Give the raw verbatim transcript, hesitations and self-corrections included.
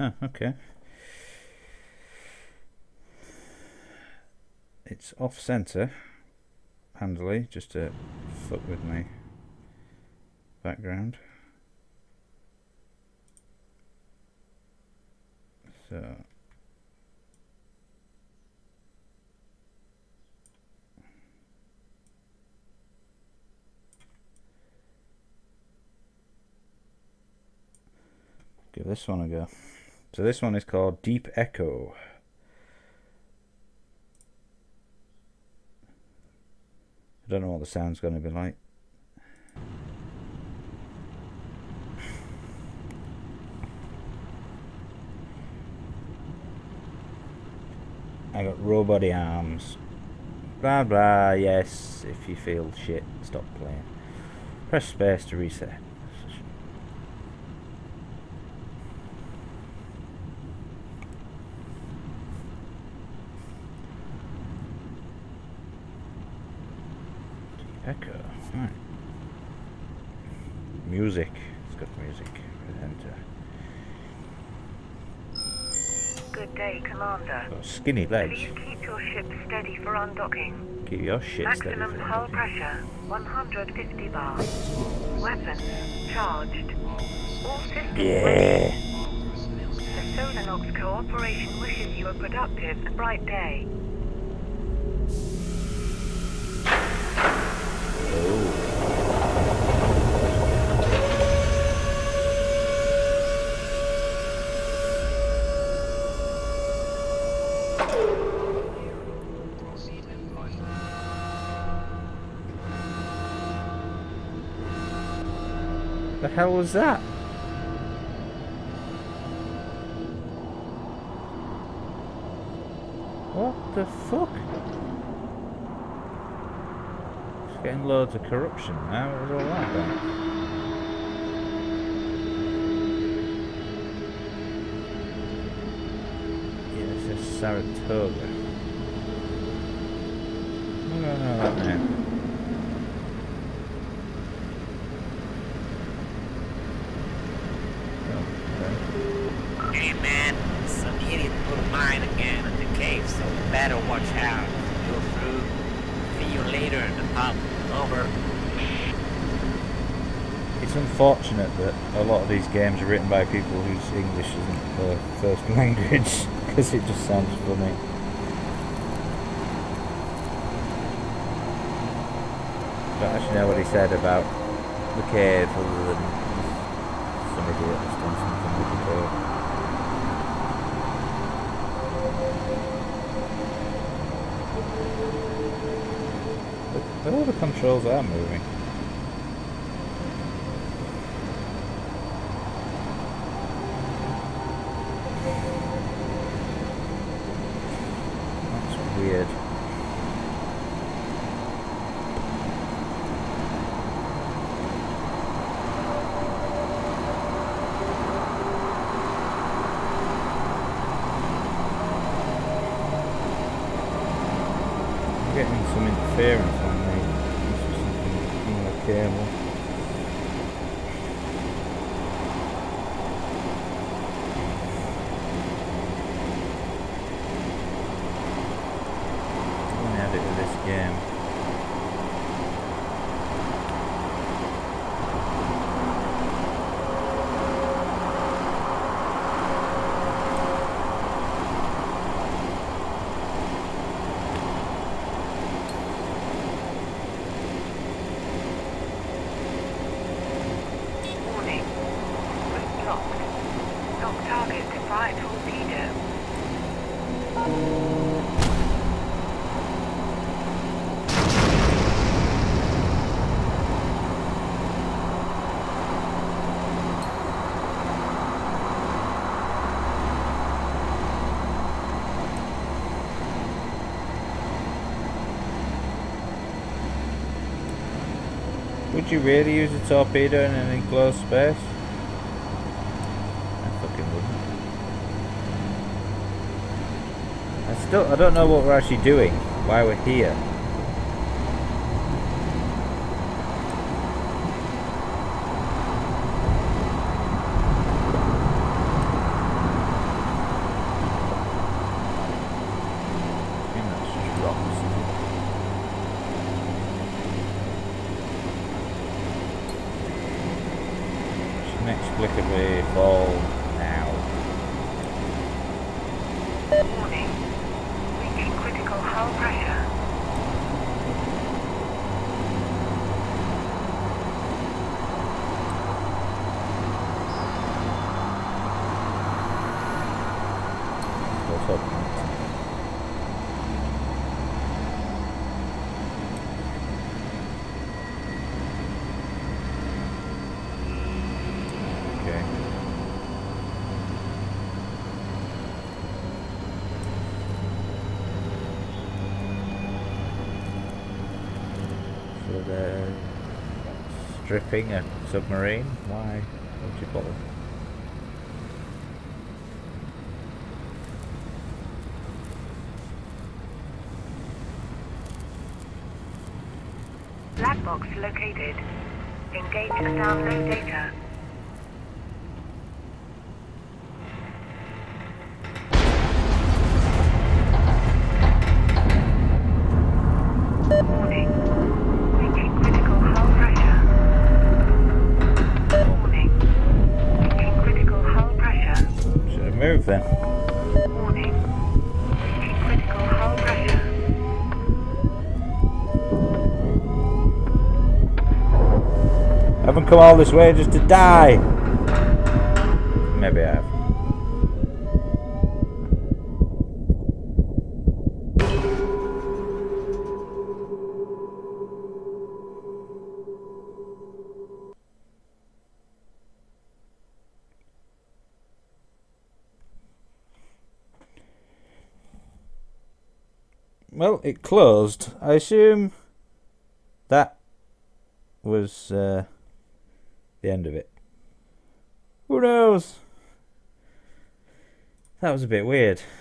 Oh, okay. It's off center, handily, just to fuck with my background. So give this one a go. So this one is called Deep Echo. I don't know what the sound's going to be like. I got robot arms. Blah blah, yes, if you feel shit, stop playing. Press space to reset. Echo, right. Music, it's got music. Enter. Good day, Commander. Got skinny legs. Please keep your ship steady for undocking. Keep your shit steady. Maximum hull pressure, one hundred fifty bar. Weapons charged. All systems Yeah. ready. The Solanox Cooperation wishes you a productive and bright day. Oh. The hell was that? What the fuck? It's getting loads of corruption now. What was all that about? Yeah, it says Saratoga. I don't know that name. Hey man, some idiot put a mine again in the cave, so you better watch out. Go through. See you later in the pub. Over. It's unfortunate that a lot of these games are written by people whose English isn't their first language, because it just sounds funny. Don't actually know what he said about the cave, other than some idiot has done something with the cave. But all the controls are moving. That's weird. I'm getting some interference on the on the cable. I'm gonna edit with this game. Warning. Route blocked. Knock target to fire torpedo. Would you really use a torpedo in an enclosed space? I fucking wouldn't. I still, I don't know what we're actually doing, why we're here. let's hope not. Okay. So they're stripping a submarine? Why would you bother? Black box located. Engage and download data. Warning. Reaching critical hull pressure. Warning. Reaching critical hull pressure. Should have moved then. Warning. Reaching critical hull pressure. I haven't come all this way just to die. Maybe I have. Well, it closed. I assume that was uh, the end of it. Who knows? That was a bit weird.